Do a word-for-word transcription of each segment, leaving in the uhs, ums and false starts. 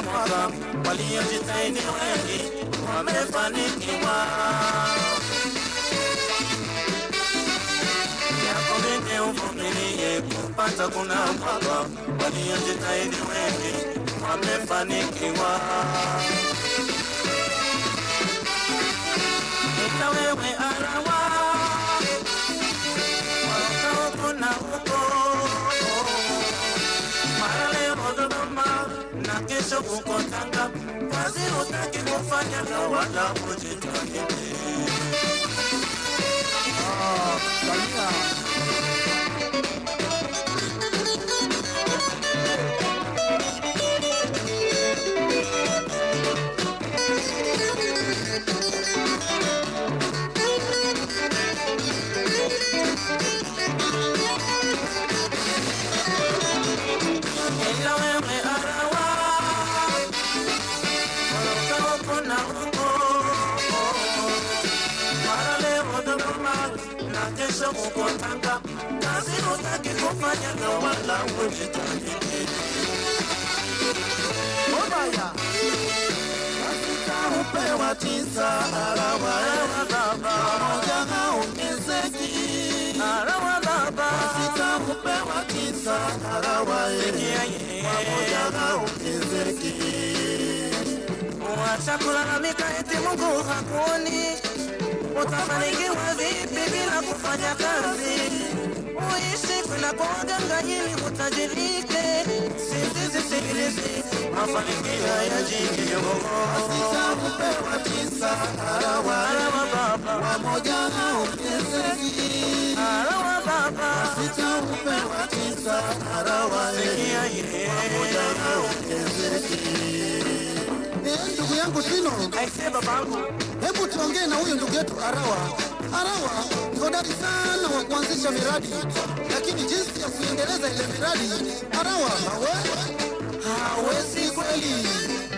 mwaka, waliojitahidi wengi wamefanikiwa. Yako mengi uvumilie kupata kuna mwaka, waliojitahidi wengi wamefanikiwa. Ita wewe arawa waka huko na huko, mara leo Dodoma na kesho uko Tanga, kazi utaki kufanya na wala kujitahidi. Ah, Samia. Kesho uko Tanga, kazi utaki kufanya na wala kujitahidi. Obaya. Wasita upewa tisa, arawa baba, moja haongezeki. Arawa baba. Wasita upewa tisa, arawa moja haongezeki. Wacha kulalamika eti Mungu hakuoni. Utafanikiwa vipi bila kufanya kazi? Uishi kwenda kwa waganga ili utajirike. Sisi sikilizi mafanikio ya jiji yogo. Wasita upewa tisa, arawa baba, wamoja haongezeki. Arawa baba. Wasita upewa tisa, arawa wamoja haongezeki. Ndugu yangu Tino, aise babangu, hebu tuongee na huyu ndugu yetu Arawa. Arawa ni hodari sana wa kuanzisha miradi, lakini jinsi ya kuendeleza ile miradi Arawa hawe hawezi kweli.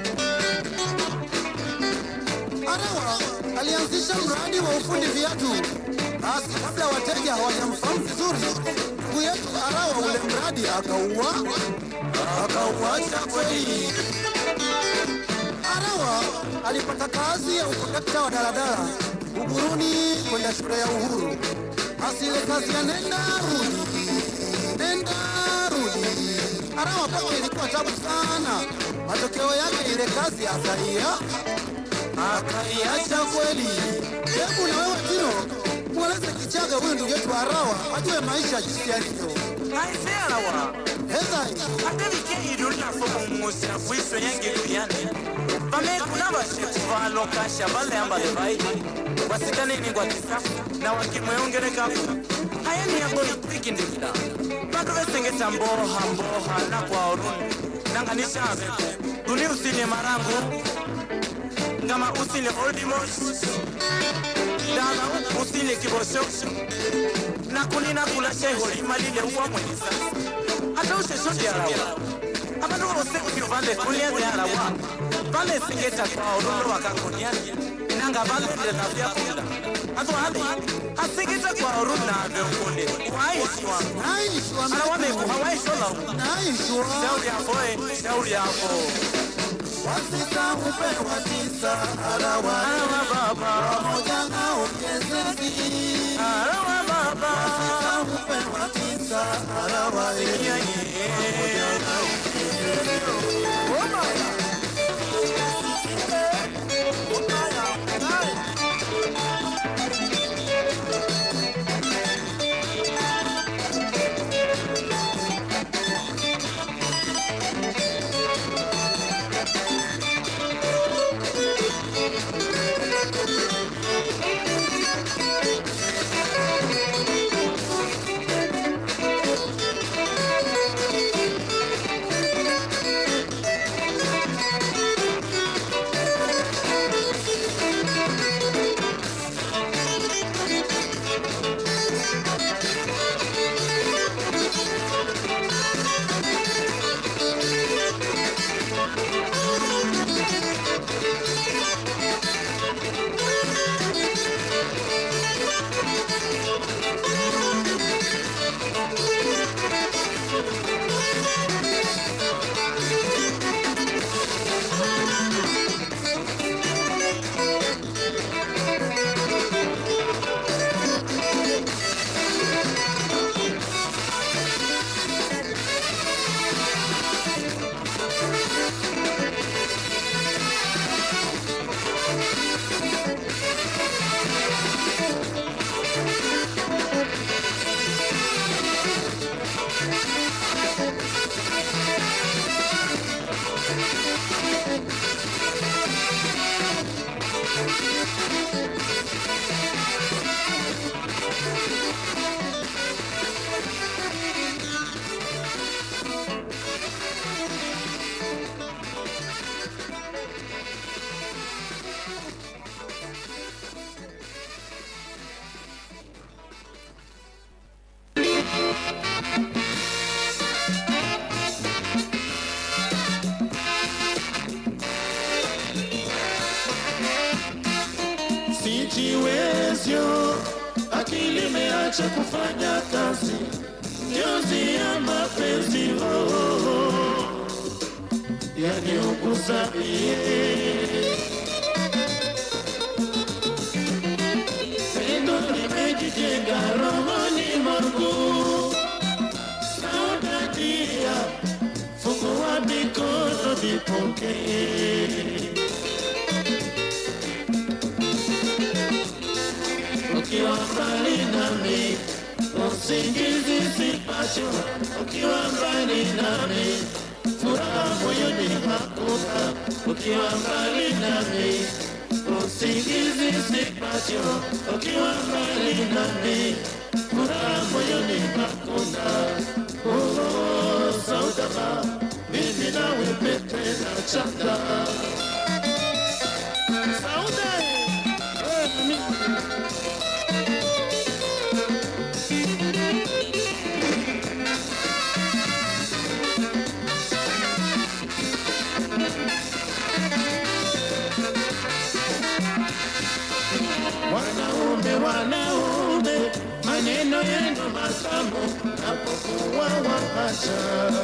Arawa alianzisha mradi wa ufundi viatu, basi kabla wateja hawajamfahamu vizuri, ndugu yetu Arawa ule mradi akauwa akauacha kweli. Arawa alipata kazi ya ukondakta wa daladala Uguruni kwenda shule ya Uhuru. Asile kazi ya nenda rudi, nenda rudi. Arawa pake ilikuwa tabu sana. Matokeo yake ile kazi akaia akaiacha kweli. Hebu na wewe Tino, mweleze Kichaga huyu ndugu yetu Arawa ajue maisha jinsi yalivyo. aise Arawa. Hezai Atevike idulina fomu musia kuiso yange piane. Vame kuna bashe kuvalo kasha bale ambale baidi. Wasikane ni kwa kisa na wakimweongere kafu. Haya ni yango ipiki ndikida. Bado vesengeta mboha mboha na kwa oruni. Nanganisha aveku. Duni usile marangu. Ngama usile oldimosh. Dala usile kibosho. Na kulina kula sheho imalile uwa mwenisa. Hata ushe ya Arawa. Hapa ndio wose ukiovande kulia ya Arawa. Vale singeta kwa orolo wakakoniani. Nanga vale nde nafia kunda. Hatu hali. Hasingeta kwa orolo na ave ukunde. Waishwa. Naishwa. Arawa meku hawaishwa lau. Naishwa. Shauri yako eh. Shauri yako. Wasita upewa tisa, Arawa Arawa baba, wamoja haongezeki. Arawa baba. Wasita upewa tisa, Arawa wamoja haongezeki. Obaya. Sijiwezyo, akili imeacha kufanya kazi, njozi ya mapenzi oh, oh, oh. Yani ukusabie pendo limejijenga rohoni mwangu, saudadia fungua mikono nipokee. Ukiwa mbali nami, usingizi sipacho. Ukiwa mbali nami, furaha moyoni hakuna. Ukiwa mbali nami, usingizi sipacho. Ukiwa mbali nami, furaha moyoni hakuna. Oh, saudaba, mimi nawe pete na chanda. Sauda, eh, mimi wanaume wanaume, maneno yenu matamu napokuwa wapacha.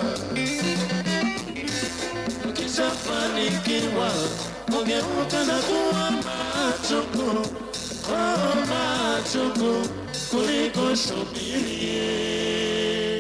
Ukishafanikiwa ugeuka na kuwa machuku, oh machuku kuliko subiri.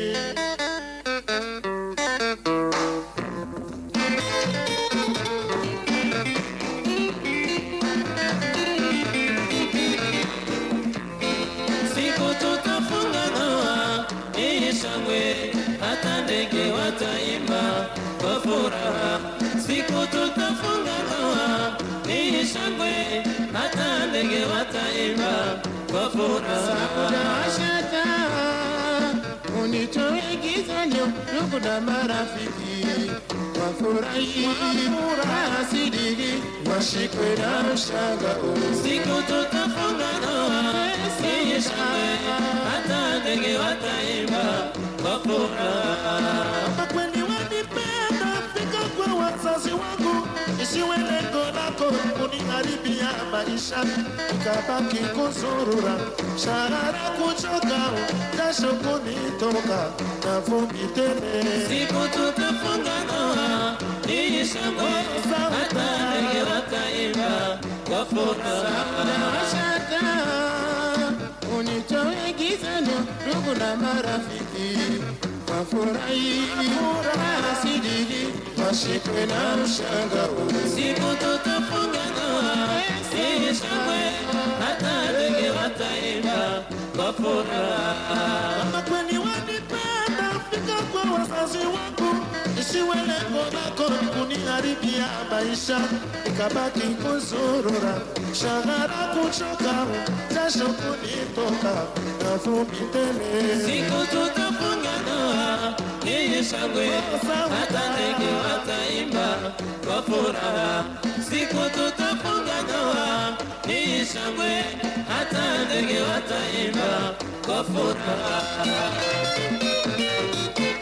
Hata ndege wataimba kwa furaha, siku tutafunga ndoa ni shangwe. Hata ndege wataimba kwa furaha. Ashata unitoe gizani, ndugu na marafiki wafurahi, wasidiki washikwe na mshangao. Siku tutafunga ndoa ni shangwe. Hata ndege wataimba kwa furaha. Kama kweli wanipenda, fika kwa wazazi wangu, isiwe lengo lako kuniharibia maisha, nikabaki kuzurura, shahara kuchoka, jasho kunitoka na vumbi tele. Siku tutafunga ndoa ni shangwe. Hata ndege wataimba kwa furaha. Unitoe gizani, ndugu na marafiki wafurahi, wasidiki washikwe na mshangao. Siku tutafunga ndoa ni shangwe. Hata ndege wataimba kwa furaha. Kama kweli wanipenda, fika kwa wazazi wangu, isiwe lengo lako kuniharibia maisha, nikabaki kuzurura, shahara kuchoka, jasho kunitoka na vumbi tele. Siku tutafunga ndoa ni shangwe. Hata ndege wataimba kwa furaha. Siku tutafunga ndoa ni shangwe. Hata ndege wataimba kwa furaha.